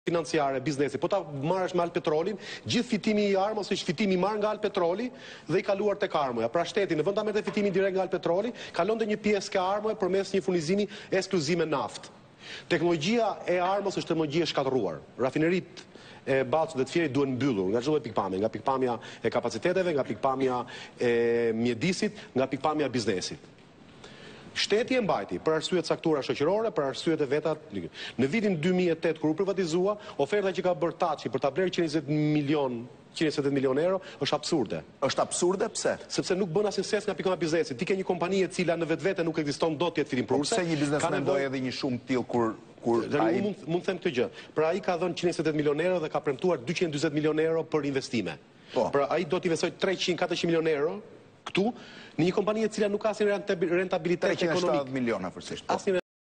financiare biznesi, po ta marrësh me Alpetrolin, gjithë fitimi i Armos është fitimi marrë nga Alpetroli dhe i kaluar tek Armoja. Pra shteti në vend ta merrte fitimin direkt nga Alpetroli, kalonte një pjesë ka Armoja përmes një furnizimi ekskluziv me naftë. Teknologjia e Armos është teknologji e shkatërruar. Rafineritë e Bacut dhe të Fierit duhen mbyllur nga çdo pikpamje, nga pikpamja e kapaciteteve, nga pikpamja e mjedisit, nga pikpamja e biznesit. Shteti e mbajti për arsye të caktuara shoqërore, për arsye të veta. Në vitin 2008 kur u privatizua, oferta që ka bërë Taçi për ta blerë 120 milion euro është absurde. Është absurde pse? Sepse nuk bën asnjë ses nga pikpamja e biznesit. Ti ke një kompani e cila në vetvete nuk ekziston dot të jetë fitimprurse. Pse një biznesmen do edhe një shumë tillë kur mund të them këtë gjë. Pra ai ka dhënë 120 milion euro dhe ka premtuar 240 milion euro për investime. Pra ai do të investoj 300-400 milion euro këtu në një kompani e cila nuk ka asnjë rentabilitet ekonomik. 370 miliona përse.